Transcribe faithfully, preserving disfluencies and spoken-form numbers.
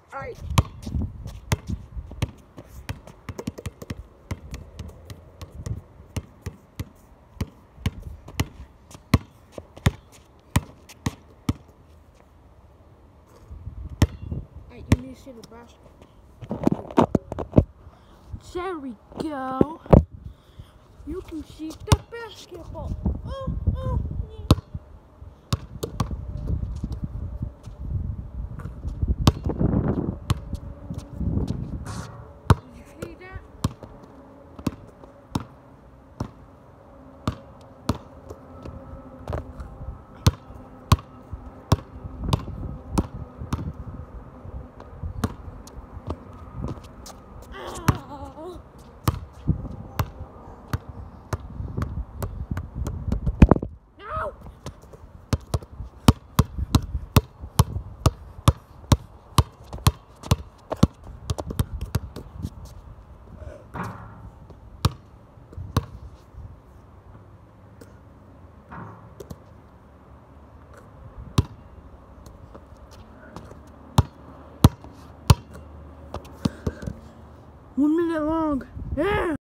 Alright. Alright, you need to see the basketball. There we go. You can see the basketball. Oh, oh, yeah. Did you see that? Oh. No! One minute long. Yeah.